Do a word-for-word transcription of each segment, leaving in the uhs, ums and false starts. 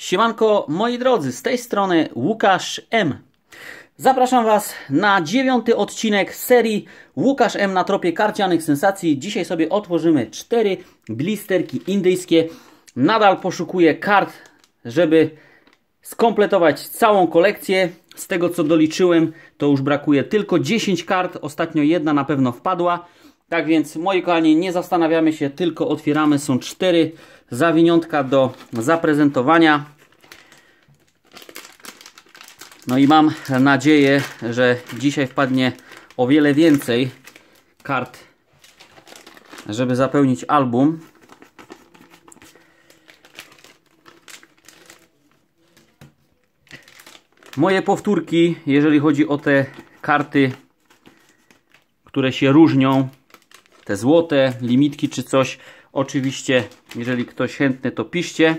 Siemanko moi drodzy, z tej strony Łukasz M. Zapraszam Was na dziewiąty odcinek serii Łukasz M na tropie karcianych sensacji. Dzisiaj sobie otworzymy cztery blisterki indyjskie. Nadal poszukuję kart, żeby skompletować całą kolekcję. Z tego co doliczyłem, to już brakuje tylko dziesięć kart. Ostatnio jedna na pewno wpadła. Tak więc, moi kochani, nie zastanawiamy się, tylko otwieramy. Są cztery zawiniątka do zaprezentowania. No i mam nadzieję, że dzisiaj wpadnie o wiele więcej kart, żeby zapełnić album. Moje powtórki, jeżeli chodzi o te karty, które się różnią, te złote, limitki czy coś, oczywiście, jeżeli ktoś chętny, to piszcie.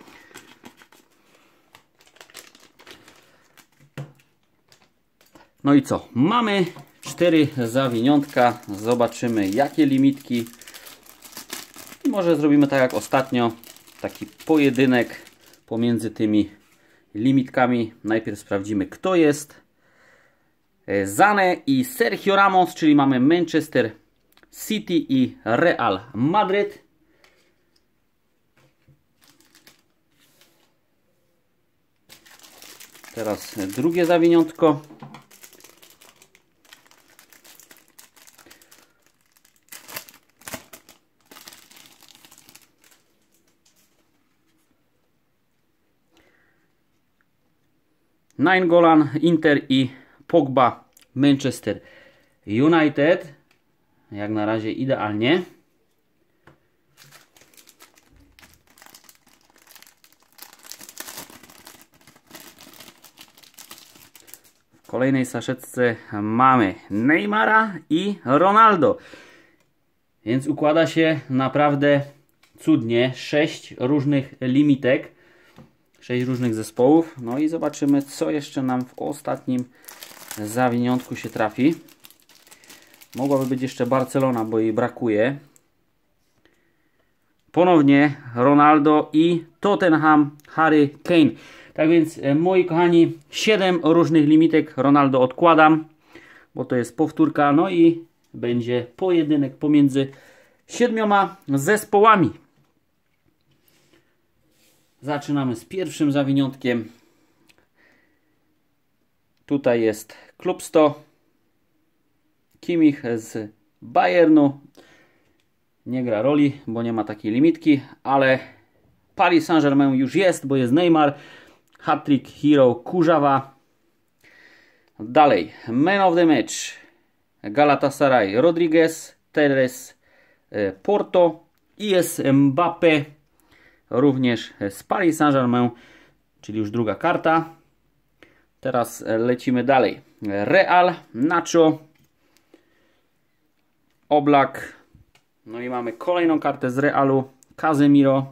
No i co? Mamy cztery zawiniątka. Zobaczymy, jakie limitki. I może zrobimy tak jak ostatnio. Taki pojedynek pomiędzy tymi limitkami. Najpierw sprawdzimy, kto jest. Zane i Sergio Ramos, czyli mamy Manchester City i Real Madrid. Teraz drugie zawiniątko. Nainggolan, Inter i Pogba, Manchester United. Jak na razie idealnie. W kolejnej saszetce mamy Neymara i Ronaldo. Więc układa się naprawdę cudnie. Sześć różnych limitek. Sześć różnych zespołów. No i zobaczymy, co jeszcze nam w ostatnim zawiniątku się trafi. Mogłaby być jeszcze Barcelona, bo jej brakuje. Ponownie Ronaldo i Tottenham Harry Kane. Tak więc, moi kochani, siedem różnych limitek Ronaldo odkładam, bo to jest powtórka. No i będzie pojedynek pomiędzy siedmioma zespołami. Zaczynamy z pierwszym zawiniątkiem. Tutaj jest Klub sto. Kimmich z Bayernu. Nie gra roli, bo nie ma takiej limitki, ale Paris Saint-Germain już jest, bo jest Neymar. Hat-trick Hero Kurzawa. Dalej, Man of the Match Galatasaray Rodriguez, Teres Porto i jest Mbappé również z Paris Saint-Germain, czyli już druga karta. Teraz lecimy dalej. Real, Nacho, Oblak. No i mamy kolejną kartę z Realu, Casemiro.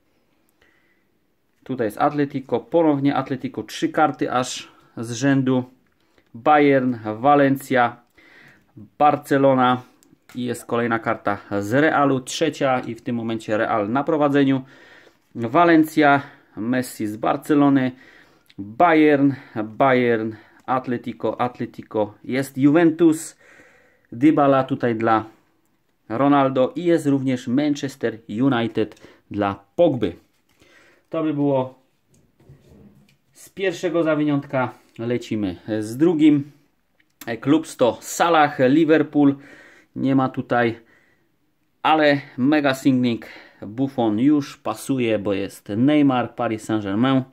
Tutaj jest Atletico, ponownie Atletico, trzy karty aż z rzędu. Bayern, Valencia, Barcelona i jest kolejna karta z Realu, trzecia i w tym momencie Real na prowadzeniu. Valencia, Messi z Barcelony, Bayern, Bayern, Atletico, Atletico, jest Juventus, Dybala tutaj dla Ronaldo i jest również Manchester United dla Pogby. To by było z pierwszego zawiniątka. Lecimy z drugim. Klub sto, Salah, Liverpool. Nie ma tutaj, ale mega singling Buffon już pasuje, bo jest Neymar, Paris Saint-Germain.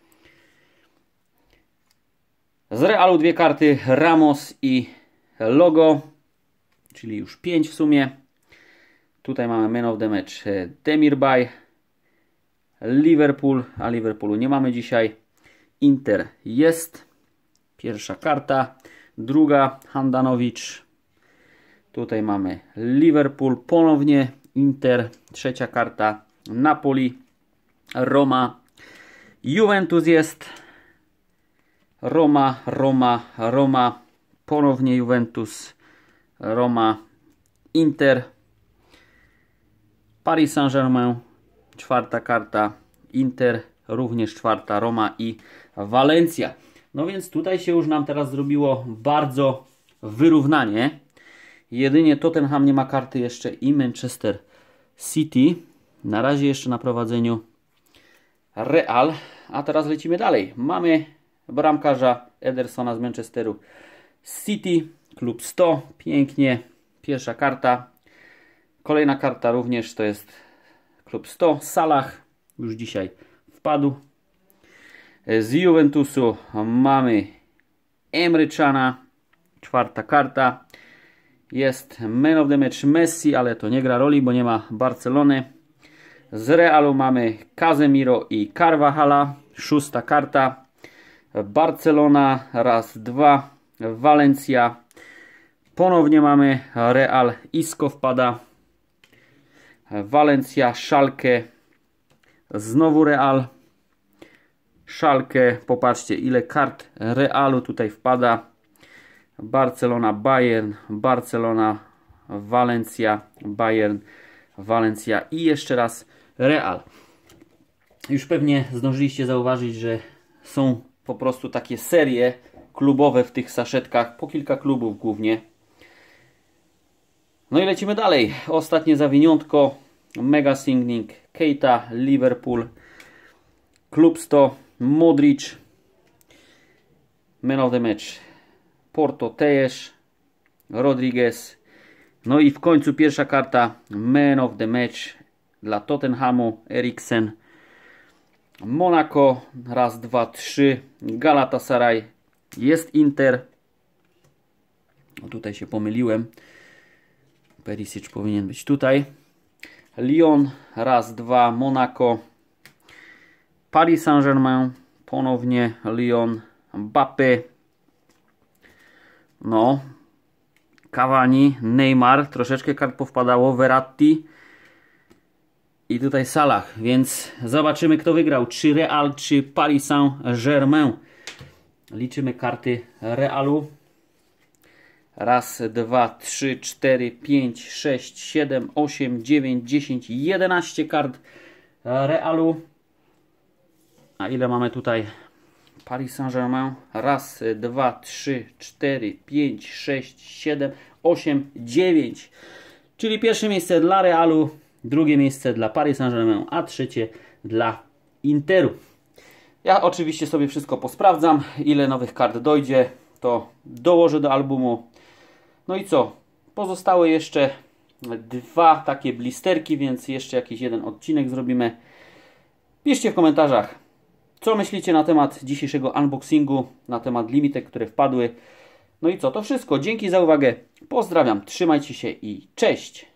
Z Realu dwie karty, Ramos i logo, czyli już pięć w sumie. Tutaj mamy Man of the Match Demirbay, Liverpool, a Liverpoolu nie mamy dzisiaj. Inter jest, pierwsza karta, druga Handanovic. Tutaj mamy Liverpool, ponownie Inter, trzecia karta Napoli, Roma, Juventus jest, Roma, Roma, Roma, ponownie Juventus, Roma, Inter, Paris Saint-Germain, czwarta karta Inter, również czwarta Roma i Walencja. No więc tutaj się już nam teraz zrobiło bardzo wyrównanie. Jedynie Tottenham nie ma karty jeszcze i Manchester City. Na razie jeszcze na prowadzeniu Real. A teraz lecimy dalej. Mamy bramkarza Edersona z Manchesteru City. Klub sto. Pięknie. Pierwsza karta. Kolejna karta również to jest klub sto. Salah już dzisiaj wpadł. Z Juventusu mamy Emre Cana. Czwarta karta. Jest man of the match Messi, ale to nie gra roli, bo nie ma Barcelony. Z Realu mamy Casemiro i Carvajala. Szósta karta. Barcelona raz, dwa. Walencja. Ponownie mamy Real. Isco wpada. Walencja, Schalke. Znowu Real. Schalke. Popatrzcie ile kart Realu tutaj wpada. Barcelona, Bayern, Barcelona, Walencja, Bayern, Walencja i jeszcze raz Real. Już pewnie zdążyliście zauważyć, że są po prostu takie serie klubowe w tych saszetkach, po kilka klubów głównie. No i lecimy dalej. Ostatnie zawiniątko, Mega Signing, Keita, Liverpool, Klub sto, Modric, Man of the Match, Porto Tejes, Rodriguez. No i w końcu pierwsza karta Man of the Match dla Tottenhamu, Eriksen. Monaco, raz, dwa, trzy. Galatasaray, jest Inter. O, tutaj się pomyliłem. Perisic powinien być tutaj. Lyon, raz, dwa. Monaco. Paris Saint-Germain, ponownie Lyon. Mbappé. No, Cavani, Neymar, troszeczkę kart powpadało, Verratti i tutaj Salah, więc zobaczymy kto wygrał, czy Real, czy Paris Saint-Germain. Liczymy karty Realu. Raz, dwa, trzy, cztery, pięć, sześć, siedem, osiem, dziewięć, dziesięć, jedenaście kart Realu. A ile mamy tutaj Paris Saint-Germain? Raz, dwa, trzy, cztery, pięć, sześć, siedem, osiem, dziewięć. Czyli pierwsze miejsce dla Realu, drugie miejsce dla Paris Saint-Germain, a trzecie dla Interu. Ja oczywiście sobie wszystko posprawdzam. Ile nowych kart dojdzie, to dołożę do albumu. No i co? Pozostały jeszcze dwa takie blisterki, więc jeszcze jakiś jeden odcinek zrobimy. Piszcie w komentarzach, co myślicie na temat dzisiejszego unboxingu, na temat limitek, które wpadły. No i co? To wszystko. Dzięki za uwagę. Pozdrawiam, trzymajcie się i cześć!